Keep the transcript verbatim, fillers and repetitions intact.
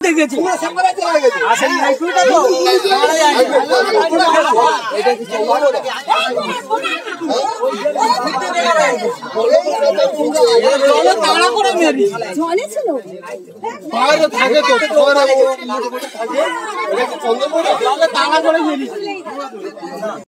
ঘুরতে গেছি তাড়া করে মেরি জলে ছিল বাইরে থাকে তো তাড়া করে মেরি